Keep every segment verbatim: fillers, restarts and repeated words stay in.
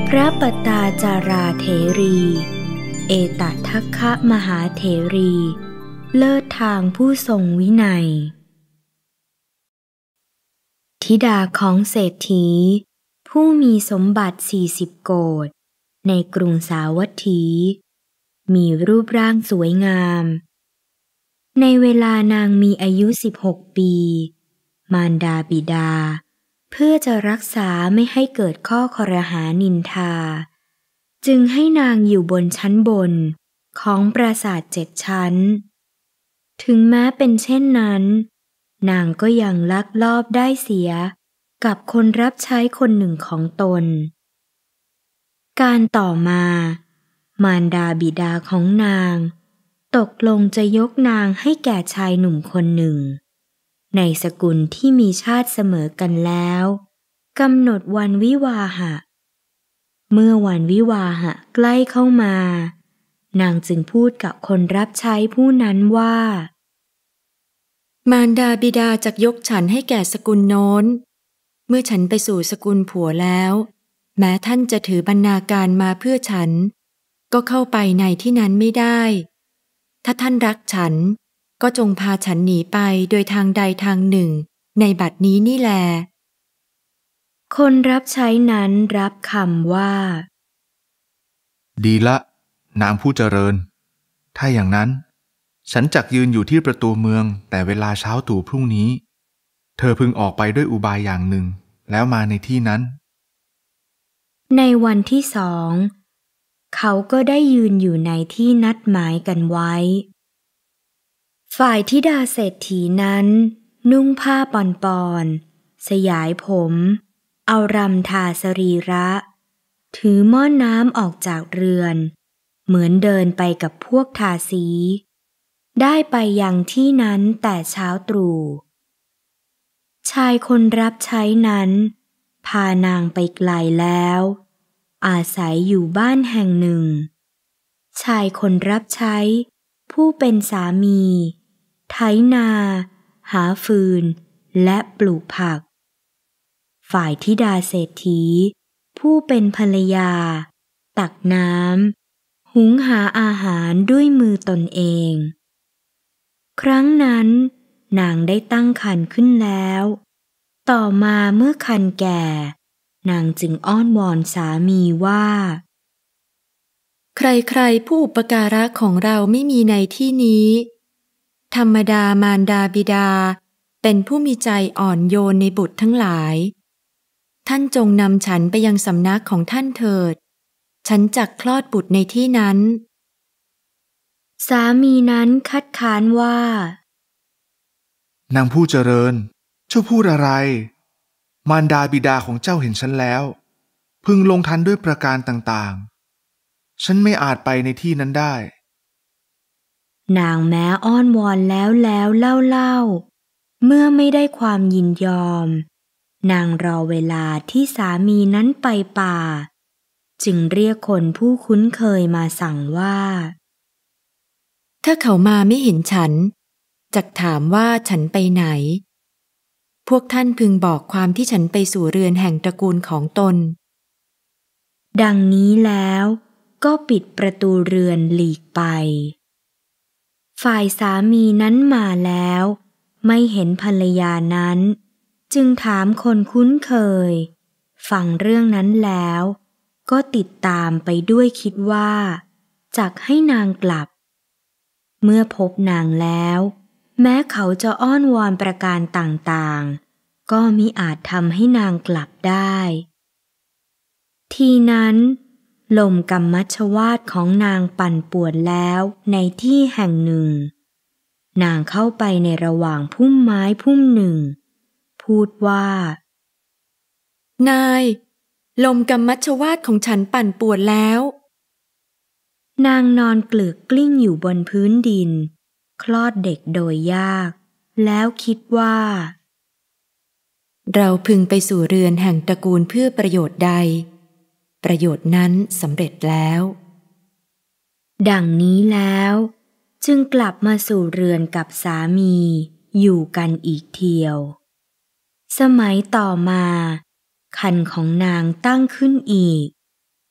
พระปตาจาราเถรีเอตทัคคะมหาเถรีเลิศทางผู้ทรงวินัยธิดาของเศรษฐีผู้มีสมบัติสี่สิบโกฏในกรุงสาวัตถีมีรูปร่างสวยงามในเวลานางมีอายุสิบหกปีมารดาบิดาเพื่อจะรักษาไม่ให้เกิดข้อครหานินทาจึงให้นางอยู่บนชั้นบนของปราสาทเจ็ดชั้นถึงแม้เป็นเช่นนั้นนางก็ยังลักลอบได้เสียกับคนรับใช้คนหนึ่งของตนการต่อมามารดาบิดาของนางตกลงจะยกนางให้แก่ชายหนุ่มคนหนึ่งในสกุลที่มีชาติเสมอกันแล้วกำหนดวันวิวาหะเมื่อวันวิวาหะใกล้เข้ามานางจึงพูดกับคนรับใช้ผู้นั้นว่ามารดาบิดาจักยกฉันให้แก่สกุลโน้นเมื่อฉันไปสู่สกุลผัวแล้วแม้ท่านจะถือบรรณาการมาเพื่อฉันก็เข้าไปในที่นั้นไม่ได้ถ้าท่านรักฉันก็จงพาฉันหนีไปโดยทางใดทางหนึ่งในบัดนี้นี่แลคนรับใช้นั้นรับคำว่าดีละนางผู้เจริญถ้าอย่างนั้นฉันจักยืนอยู่ที่ประตูเมืองแต่เวลาเช้าตู่พรุ่งนี้เธอพึงออกไปด้วยอุบายอย่างหนึ่งแล้วมาในที่นั้นในวันที่สองเขาก็ได้ยืนอยู่ในที่นัดหมายกันไว้ฝ่ายธิดาเศรษฐีนั้นนุ่งผ้าปอนๆสยายผมเอารำทาสรีระถือหม้อน้ำออกจากเรือนเหมือนเดินไปกับพวกทาสีได้ไปยังที่นั้นแต่เช้าตรู่ชายคนรับใช้นั้นพานางไปไกลแล้วอาศัยอยู่บ้านแห่งหนึ่งชายคนรับใช้ผู้เป็นสามีไถนาหาฟืนและปลูกผักฝ่ายธิดาเศรษฐีผู้เป็นภรรยาตักน้ำหุงหาอาหารด้วยมือตนเองครั้งนั้นนางได้ตั้งครรภ์ขึ้นแล้วต่อมาเมื่อครรภ์แก่นางจึงอ้อนวอนสามีว่าใครๆผู้อุปการะของเราไม่มีในที่นี้ธรรมดามารดาบิดาเป็นผู้มีใจอ่อนโยนในบุตรทั้งหลายท่านจงนำฉันไปยังสำนักของท่านเถิดฉันจักคลอดบุตรในที่นั้นสามีนั้นคัดค้านว่านางผู้เจริญเจ้าพูดอะไรมารดาบิดาของเจ้าเห็นฉันแล้วพึงลงทันด้วยประการต่างๆฉันไม่อาจไปในที่นั้นได้นางแม้อ้อนวอนแล้วแล้วเล่าเล่าเมื่อไม่ได้ความยินยอมนางรอเวลาที่สามีนั้นไปป่าจึงเรียกคนผู้คุ้นเคยมาสั่งว่าถ้าเขามาไม่เห็นฉันจักถามว่าฉันไปไหนพวกท่านพึงบอกความที่ฉันไปสู่เรือนแห่งตระกูลของตนดังนี้แล้วก็ปิดประตูเรือนหลีกไปฝ่ายสามีนั้นมาแล้วไม่เห็นภรรยานั้นจึงถามคนคุ้นเคยฟังเรื่องนั้นแล้วก็ติดตามไปด้วยคิดว่าจักให้นางกลับเมื่อพบนางแล้วแม้เขาจะอ้อนวอนประการต่างๆก็มิอาจทำให้นางกลับได้ทีนั้นลมกัมมัชฌวาทของนางปั่นป่วนแล้วในที่แห่งหนึ่งนางเข้าไปในระหว่างพุ่มไม้พุ่มหนึ่งพูดว่านายลมกัมมัชฌวาทของฉันปั่นป่วนแล้วนางนอนเกลือกกลิ้งอยู่บนพื้นดินคลอดเด็กโดยยากแล้วคิดว่าเราพึงไปสู่เรือนแห่งตระกูลเพื่อประโยชน์ใดประโยชน์นั้นสำเร็จแล้วดังนี้แล้วจึงกลับมาสู่เรือนกับสามีอยู่กันอีกเที่ยวสมัยต่อมาครรภ์ของนางตั้งขึ้นอีก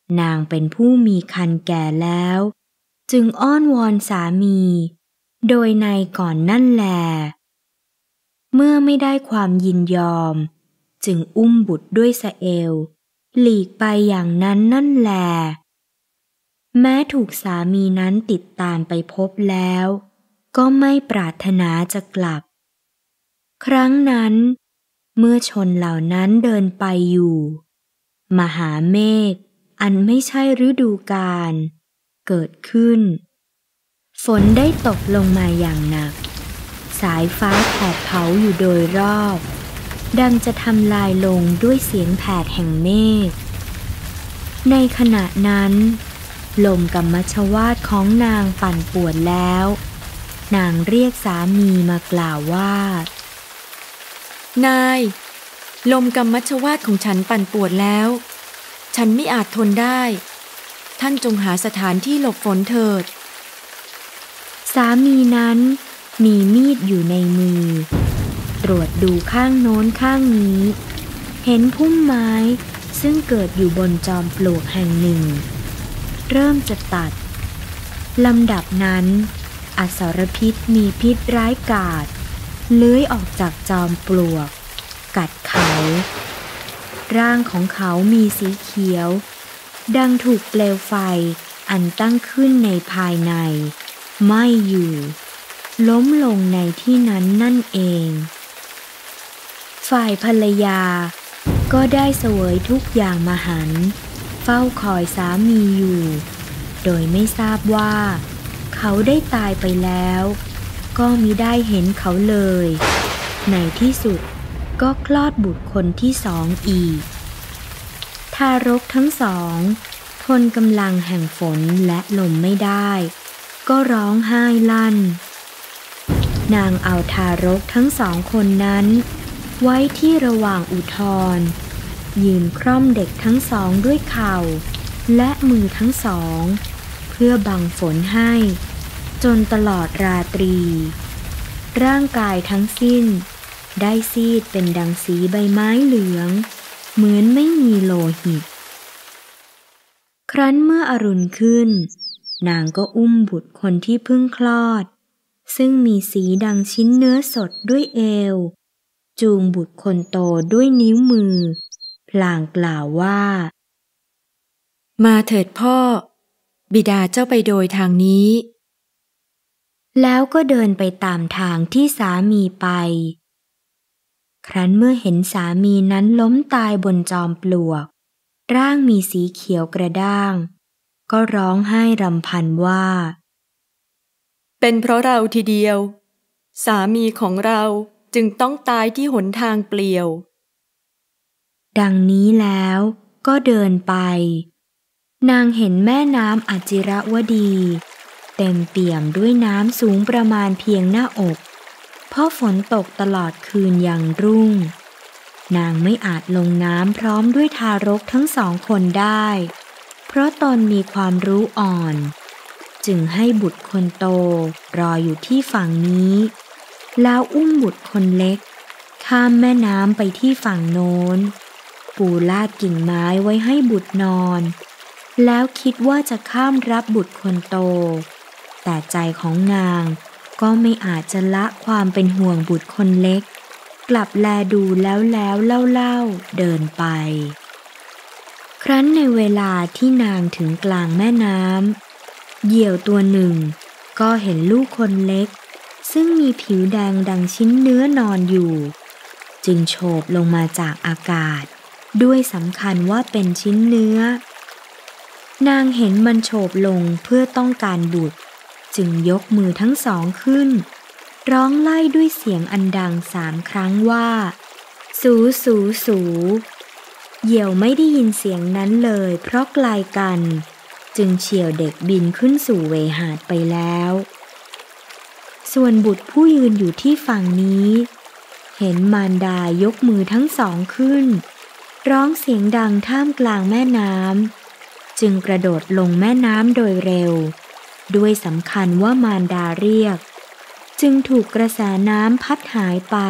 นางเป็นผู้มีคันแก่แล้วจึงอ้อนวอนสามีโดยในก่อนนั่นแลเมื่อไม่ได้ความยินยอมจึงอุ้มบุตรด้วยสะเอวหลีกไปอย่างนั้นนั่นแลแม้ถูกสามีนั้นติดตามไปพบแล้วก็ไม่ปรารถนาจะกลับครั้งนั้นเมื่อชนเหล่านั้นเดินไปอยู่มหาเมฆอันไม่ใช่ฤดูกาลเกิดขึ้นฝนได้ตกลงมาอย่างหนักสายฟ้าแผดเผาอยู่โดยรอบดังจะทำลายลงด้วยเสียงแผดแห่งเมฆในขณะนั้นลมกัมมัชวาทของนางปั่นป่วนแล้วนางเรียกสามีมากล่าวว่านายลมกัมมัชวาทของฉันปั่นป่วนแล้วฉันไม่อาจทนได้ท่านจงหาสถานที่หลบฝนเถิดสามีนั้นมีมีดอยู่ในมือตรวจดูข้างโน้นข้างนี้เห็นพุ่มไม้ซึ่งเกิดอยู่บนจอมปลวกแห่งหนึ่งเริ่มจะตัดลำดับนั้นอสรพิษมีพิษร้ายกาจเลื้อยออกจากจอมปลวกกัดเขาร่างของเขามีสีเขียวดังถูกเปลวไฟอันตั้งขึ้นในภายในไหม้อยู่ล้มลงในที่นั้นนั่นเองฝ่ายภรรยาก็ได้เสวยทุกอย่างมหันต์เฝ้าคอยสามีอยู่โดยไม่ทราบว่าเขาได้ตายไปแล้วก็มิได้เห็นเขาเลยในที่สุดก็คลอดบุตรคนที่สองอีกทารกทั้งสองทนกำลังแห่งฝนและลมไม่ได้ก็ร้องไห้ลั่นนางเอาทารกทั้งสองคนนั้นไว้ที่ระหว่างอุทธรยืนคร่อมเด็กทั้งสองด้วยเข่าและมือทั้งสองเพื่อบังฝนให้จนตลอดราตรีร่างกายทั้งสิ้นได้ซีดเป็นดังสีใบไม้เหลืองเหมือนไม่มีโลหิตครั้นเมื่ออรุณขึ้นนางก็อุ้มบุตรคนที่เพิ่งคลอดซึ่งมีสีดังชิ้นเนื้อสดด้วยเอวจูงบุตรคนโตด้วยนิ้วมือพลางกล่าวว่ามาเถิดพ่อบิดาเจ้าไปโดยทางนี้แล้วก็เดินไปตามทางที่สามีไปครั้นเมื่อเห็นสามีนั้นล้มตายบนจอมปลวกร่างมีสีเขียวกระด้างก็ร้องไห้รำพันว่าเป็นเพราะเราทีเดียวสามีของเราจึงต้องตายที่หนทางเปลี่ยวดังนี้แล้วก็เดินไปนางเห็นแม่น้ำอจิรวดีเต็มเปี่ยมด้วยน้ำสูงประมาณเพียงหน้าอกเพราะฝนตกตลอดคืนอย่างรุ่งนางไม่อาจลงน้ำพร้อมด้วยทารกทั้งสองคนได้เพราะตนมีความรู้อ่อนจึงให้บุตรคนโตรออยู่ที่ฝั่งนี้แล้วอุ้มบุตรคนเล็กข้ามแม่น้ำไปที่ฝั่งโน้นปูลาดกิ่งไม้ไว้ให้บุตรนอนแล้วคิดว่าจะข้ามรับบุตรคนโตแต่ใจของนางก็ไม่อาจจะละความเป็นห่วงบุตรคนเล็กกลับแลดูแล้วแล้วเล่าๆเดินไปครั้นในเวลาที่นางถึงกลางแม่น้ำเหยี่ยวตัวหนึ่งก็เห็นลูกคนเล็กซึ่งมีผิวแดงดังชิ้นเนื้อนอนอยู่จึงโฉบลงมาจากอากาศด้วยสำคัญว่าเป็นชิ้นเนื้อนางเห็นมันโฉบลงเพื่อต้องการบุตรจึงยกมือทั้งสองขึ้นร้องไล่ด้วยเสียงอันดังสามครั้งว่าสูสูสูเหยี่ยวไม่ได้ยินเสียงนั้นเลยเพราะไกลกันจึงเฉี่ยวเด็กบินขึ้นสู่เวหาดไปแล้วส่วนบุตรผู้ยืนอยู่ที่ฝั่งนี้เห็นมารดายกมือทั้งสองขึ้นร้องเสียงดังท่ามกลางแม่น้ำจึงกระโดดลงแม่น้ำโดยเร็วด้วยสำคัญว่ามารดาเรียกจึงถูกกระแสน้ำพัดหายไป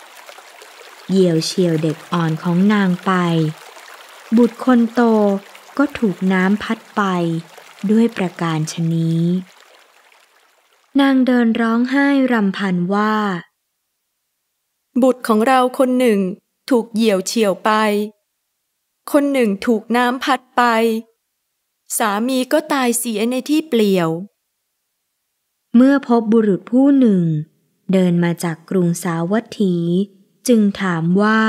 เหยี่ยวเฉี่ยวเด็กอ่อนของนางไปบุตรคนโตก็ถูกน้ำพัดไปด้วยประการฉะนี้นางเดินร้องไห้รำพันว่าบุตรของเราคนหนึ่งถูกเหยี่ยวเฉี่ยวไปคนหนึ่งถูกน้ำพัดไปสามีก็ตายเสียในที่เปลี่ยวเมื่อพบบุรุษผู้หนึ่งเดินมาจากกรุงสาวัตถีจึงถามว่า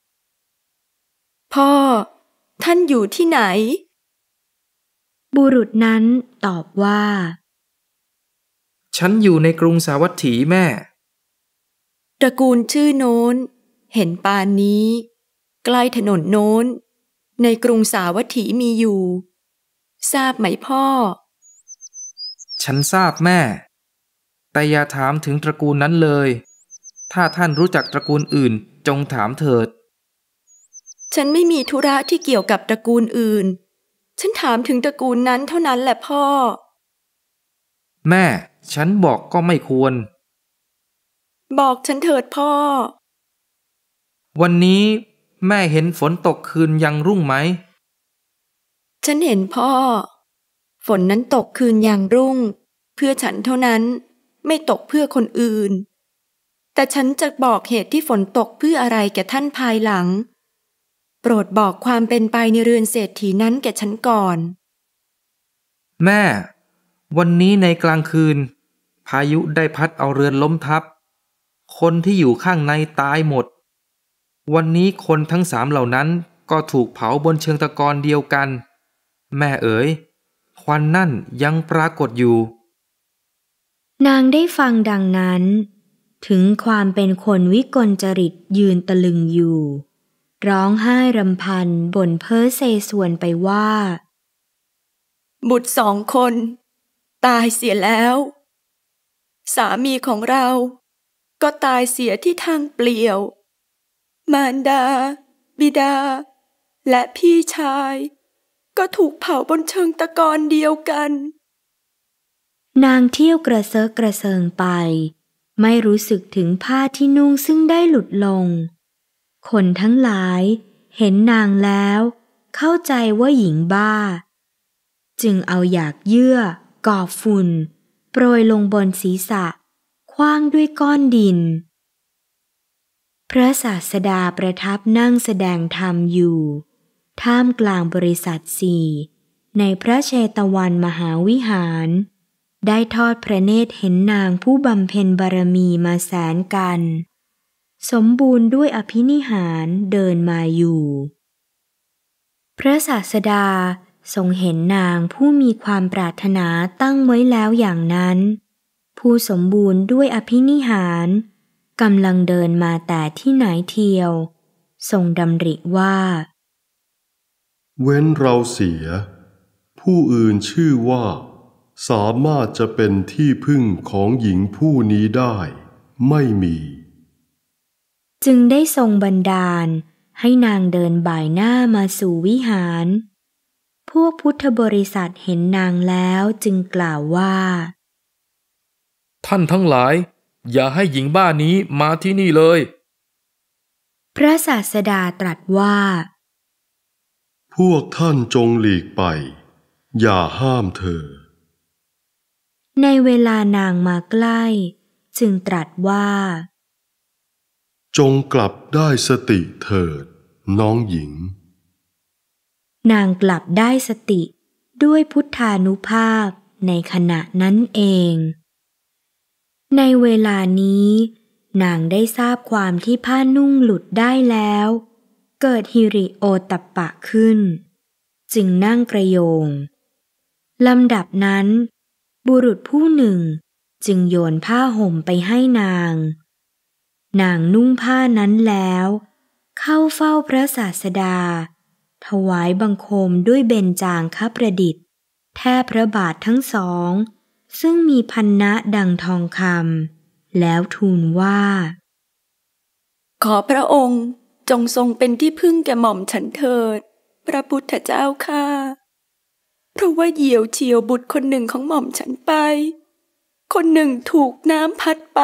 พ่อท่านอยู่ที่ไหนบุรุษนั้นตอบว่าฉันอยู่ในกรุงสาวัตถีแม่ตระกูลชื่อโน้นเห็นปานนี้ใกล้ถนนโน้นในกรุงสาวัตถีมีอยู่ทราบไหมพ่อฉันทราบแม่แต่อย่าถามถึงตระกูลนั้นเลยถ้าท่านรู้จักตระกูลอื่นจงถามเถิดฉันไม่มีธุระที่เกี่ยวกับตระกูลอื่นฉันถามถึงตระกูลนั้นเท่านั้นแหละพ่อแม่ฉันบอกก็ไม่ควรบอกฉันเถิดพ่อวันนี้แม่เห็นฝนตกคืนยังรุ่งไหมฉันเห็นพ่อฝนนั้นตกคืนยังรุ่งเพื่อฉันเท่านั้นไม่ตกเพื่อคนอื่นแต่ฉันจะบอกเหตุที่ฝนตกเพื่ออะไรแก่ท่านภายหลังโปรดบอกความเป็นไปในเรือนเศรษฐีนั้นแก่ฉันก่อนแม่วันนี้ในกลางคืนพายุได้พัดเอาเรือนล้มทับคนที่อยู่ข้างในตายหมดวันนี้คนทั้งสามเหล่านั้นก็ถูกเผาบนเชิงตะกอนเดียวกันแม่เอ๋ยควันนั่นยังปรากฏอยู่นางได้ฟังดังนั้นถึงความเป็นคนวิกลจริตยืนตะลึงอยู่ร้องไห้รำพันบ่นเพ้อเซสวนไปว่าบุตรสองคนตายเสียแล้วสามีของเราก็ตายเสียที่ทางเปลี่ยวมารดาบิดาและพี่ชายก็ถูกเผาบนเชิงตะกอนเดียวกันนางเที่ยวกระเซาะกระเซิงไปไม่รู้สึกถึงผ้าที่นุ่งซึ่งได้หลุดลงคนทั้งหลายเห็นนางแล้วเข้าใจว่าหญิงบ้าจึงเอาหยากเยื่อก่อฝุ่นโปรยลงบนศีรษะขว้างด้วยก้อนดินพระศาสดาประทับนั่งแสดงธรรมอยู่ท่ามกลางบริษัทสี่ในพระเชตวันมหาวิหารได้ทอดพระเนตรเห็นนางผู้บำเพ็ญบารมีมาแสนกันสมบูรณ์ด้วยอภินิหารเดินมาอยู่พระศาสดาทรงเห็นนางผู้มีความปรารถนาตั้งไว้แล้วอย่างนั้นผู้สมบูรณ์ด้วยอภินิหารกำลังเดินมาแต่ที่ไหนเทียวทรงดำริว่าเว้นเราเสียผู้อื่นชื่อว่าสามารถจะเป็นที่พึ่งของหญิงผู้นี้ได้ไม่มีจึงได้ทรงบันดาลให้นางเดินบ่ายหน้ามาสู่วิหารพวกพุทธบริษัทเห็นนางแล้วจึงกล่าวว่าท่านทั้งหลายอย่าให้หญิงบ้านี้มาที่นี่เลยพระศาสดาตรัสว่าพวกท่านจงหลีกไปอย่าห้ามเธอในเวลานางมาใกล้จึงตรัสว่าจงกลับได้สติเถิดน้องหญิงนางกลับได้สติด้วยพุทธานุภาพในขณะนั้นเองในเวลานี้นางได้ทราบความที่ผ้านุ่งหลุดได้แล้วเกิดหิริโอตัปปะขึ้นจึงนั่งกระโยงลำดับนั้นบุรุษผู้หนึ่งจึงโยนผ้าห่มไปให้นางนางนุ่งผ้านั้นแล้วเข้าเฝ้าพระศาสดาถวายบังคมด้วยเบญจางคประดิษฐ์แทบพระบาททั้งสองซึ่งมีพันนะดังทองคำแล้วทูลว่าขอพระองค์จงทรงเป็นที่พึ่งแก่หม่อมฉันเถิดพระพุทธเจ้าข้าเพราะว่าเหยี่ยวเฉี่ยวบุตรคนหนึ่งของหม่อมฉันไปคนหนึ่งถูกน้ำพัดไป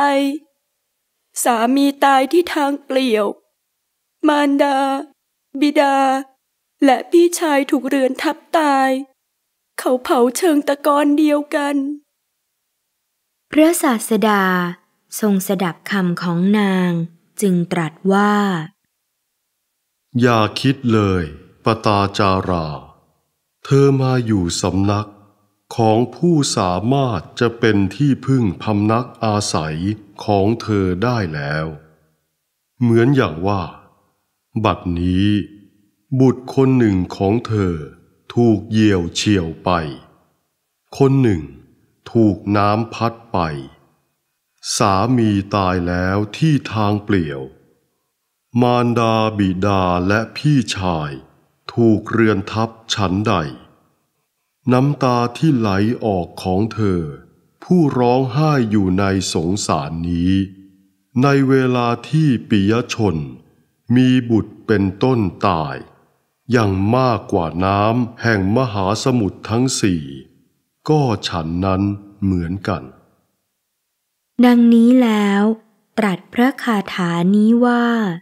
สามีตายที่ทางเปลี่ยวมารดาบิดาและพี่ชายถูกเรือนทับตายเขาเผาเชิงตะกอนเดียวกันพระศาสดาทรงสดับคำของนางจึงตรัสว่าอย่าคิดเลยปตาจาราเธอมาอยู่สำนักของผู้สามารถจะเป็นที่พึ่งพำนักอาศัยของเธอได้แล้วเหมือนอย่างว่าบัดนี้บุตรคนหนึ่งของเธอถูกเหยี่ยวเฉี่ยวไปคนหนึ่งถูกน้ำพัดไปสามีตายแล้วที่ทางเปลี่ยวมารดาบิดาและพี่ชายถูกเรือนทับฉันใดน้ำตาที่ไหลออกของเธอผู้ร้องไห้อยู่ในสงสารนี้ในเวลาที่ปิยชนมีบุตรเป็นต้นตายอย่างมากกว่าน้ำแห่งมหาสมุทรทั้งสี่ก็ฉันนั้นเหมือนกันดังนี้แล้วตรัสพระคาถานี้ว่า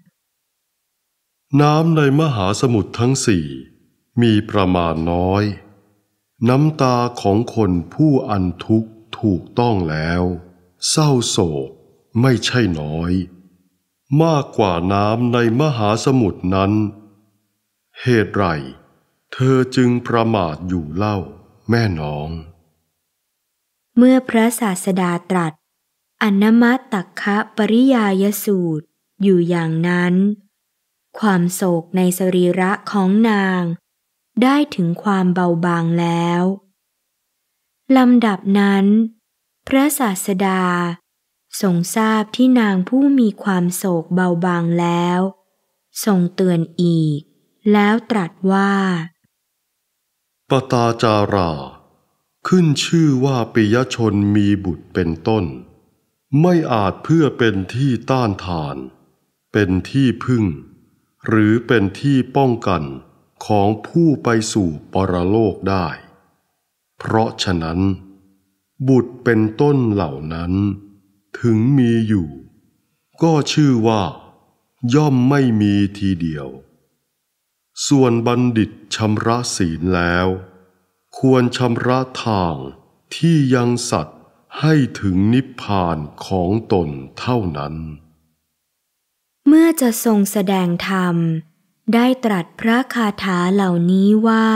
น้ำในมหาสมุทรทั้งสี่มีประมาณน้อยน้ำตาของคนผู้อันทุกข์ถูกต้องแล้วเศร้าโศกไม่ใช่น้อยมากกว่าน้ำในมหาสมุทรนั้นเหตุไรเธอจึงประมาทอยู่เล่าแม่น้องเมื่อพระศาสดาตรัสอนมตัคคะปริยายสูตรอยู่อย่างนั้นความโศกในสรีระของนางได้ถึงความเบาบางแล้วลำดับนั้นพระศาสดาทรงทราบที่นางผู้มีความโศกเบาบางแล้วทรงเตือนอีกแล้วตรัสว่าปตาจาราขึ้นชื่อว่าปิยชนมีบุตรเป็นต้นไม่อาจเพื่อเป็นที่ต้านทานเป็นที่พึ่งหรือเป็นที่ป้องกันของผู้ไปสู่ปรโลกได้เพราะฉะนั้นบุตรเป็นต้นเหล่านั้นถึงมีอยู่ก็ชื่อว่าย่อมไม่มีทีเดียวส่วนบัณฑิตชำระศีลแล้วควรชำระทางที่ยังสัตว์ให้ถึงนิพพานของตนเท่านั้นเมื่อจะทรงแสดงธรรมได้ตรัสพระคาถาเหล่านี้ว่า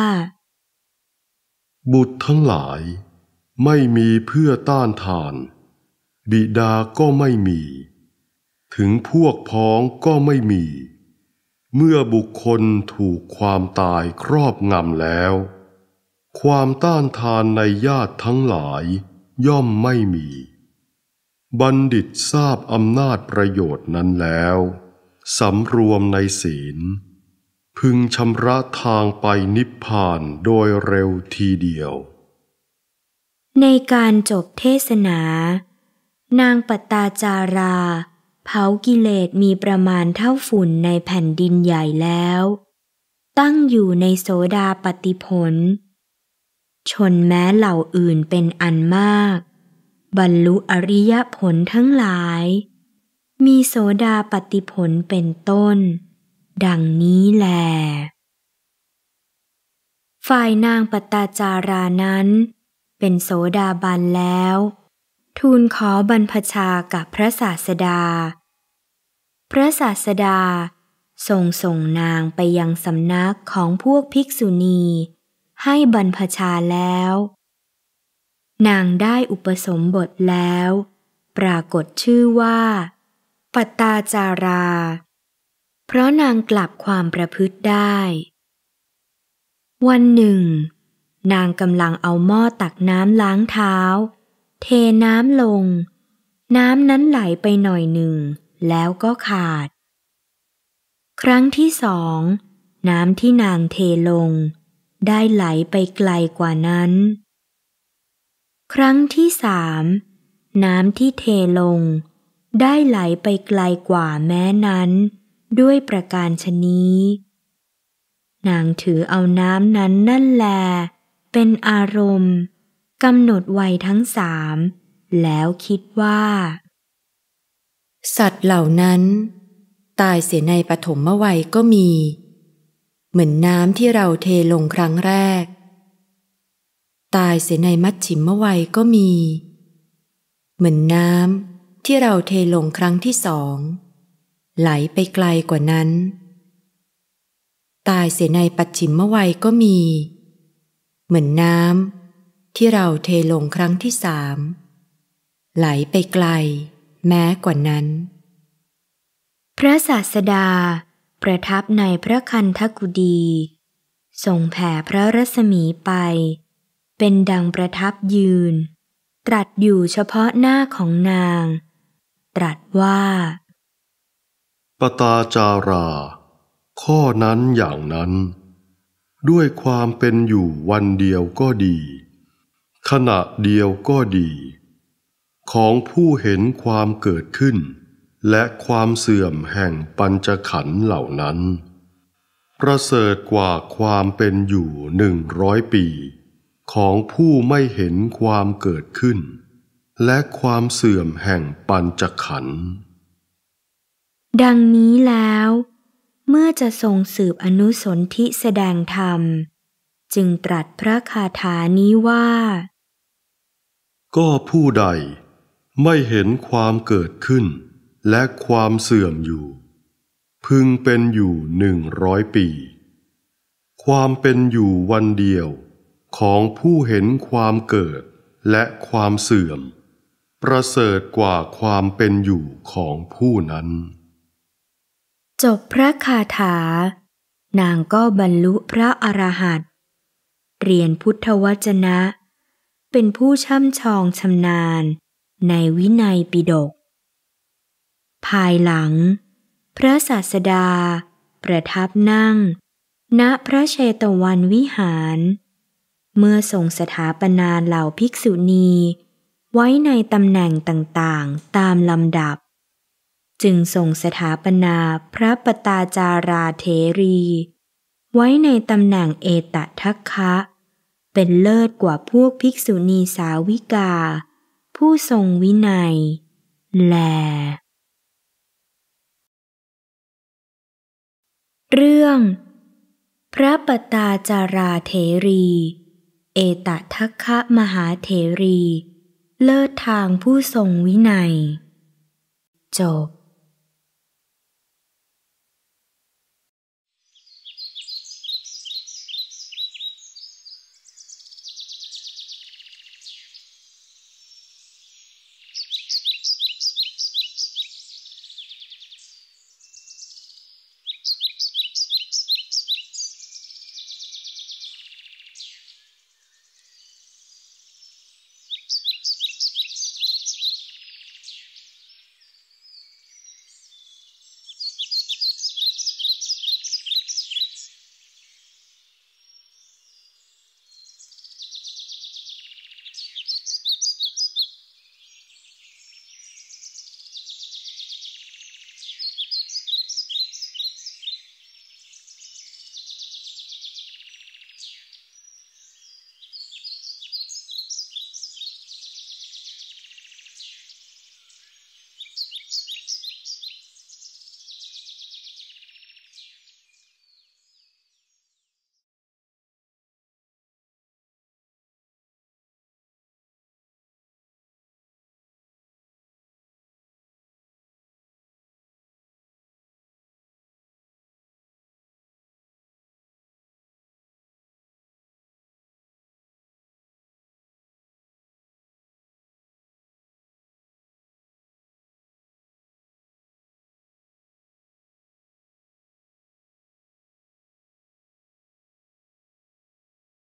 บุตรทั้งหลายไม่มีเพื่อต้านทานบิดาก็ไม่มีถึงพวกพ้องก็ไม่มีเมื่อบุคคลถูกความตายครอบงำแล้วความต้านทานในญาติทั้งหลายย่อมไม่มีบัณฑิตทราบอำนาจประโยชน์นั้นแล้วสำรวมในศีลพึงชำระทางไปนิพพานโดยเร็วทีเดียวในการจบเทศนานางปตาจาราเผากิเลสมีประมาณเท่าฝุ่นในแผ่นดินใหญ่แล้วตั้งอยู่ในโสดาปัตติผลชนแม้เหล่าอื่นเป็นอันมากบรรลุอริยผลทั้งหลายมีโสดาปัตติผลเป็นต้นดังนี้แลฝ่ายนางปตาจารานั้นเป็นโสดาบันแล้วทูลขอบรรพชากับพระศาสดาพระศาสดาทรงส่งนางไปยังสำนักของพวกภิกษุณีให้บรรพชาแล้วนางได้อุปสมบทแล้วปรากฏชื่อว่าปตาจาราเพราะนางกลับความประพฤติได้วันหนึ่งนางกำลังเอาหม้อตักน้ำล้างเท้าเทน้ำลงน้ำนั้นไหลไปหน่อยหนึ่งแล้วก็ขาดครั้งที่สองน้ำที่นางเทลงได้ไหลไปไกลกว่านั้นครั้งที่สามน้ำที่เทลงได้ไหลไปไกลกว่าแม้นั้นด้วยประการฉะนี้นางถือเอาน้ำนั้นนั่นแลเป็นอารมณ์กำหนดไว้ทั้งสามแล้วคิดว่าสัตว์เหล่านั้นตายเสียในปฐมวัยก็มีเหมือนน้ำที่เราเทลงครั้งแรกตายเสียในมัชฉิมวัยก็มีเหมือนน้ำที่เราเทลงครั้งที่สองไหลไปไกลกว่านั้นตายเสียในปัจฉิมวัยก็มีเหมือนน้ำที่เราเทลงครั้งที่สามไหลไปไกลแม้กว่านั้นพระศาสดาประทับในพระคันธกุฎีทรงแผ่พระรัศมีไปเป็นดังประทับยืนตรัสอยู่เฉพาะหน้าของนางตรัสว่าปตาจาราข้อนั้นอย่างนั้นด้วยความเป็นอยู่วันเดียวก็ดีขณะเดียวก็ดีของผู้เห็นความเกิดขึ้นและความเสื่อมแห่งปัญจขันธ์เหล่านั้นประเสริฐกว่าความเป็นอยู่หนึ่งร้อยปีของผู้ไม่เห็นความเกิดขึ้นและความเสื่อมแห่งปัญจขันธ์ดังนี้แล้วเมื่อจะทรงสืบอนุสนธิแสดงธรรมจึงตรัสพระคาถานี้ว่าก็ผู้ใดไม่เห็นความเกิดขึ้นและความเสื่อมอยู่พึงเป็นอยู่หนึ่งร้อยปีความเป็นอยู่วันเดียวของผู้เห็นความเกิดและความเสื่อมประเสริฐกว่าความเป็นอยู่ของผู้นั้นจบพระคาถานางก็บรรลุพระอรหันต์เรียนพุทธวจนะเป็นผู้ช่ำชองชำนาญในวินัยปิฎกภายหลังพระศาสดาประทับนั่งณพระเชตวันวิหารเมื่อทรงสถาปนาเหล่าภิกษุณีไว้ในตำแหน่งต่างๆตามลำดับจึงทรงสถาปนาพระปตาจาราเถรีไว้ในตำแหน่งเอตทัคคะเป็นเลิศกว่าพวกภิกษุณีสาวิกาผู้ทรงวินัยแลเรื่องพระปตาจาราเถรีเอตทัคคะมหาเถรีเลิศทางผู้ทรงวินัยจบ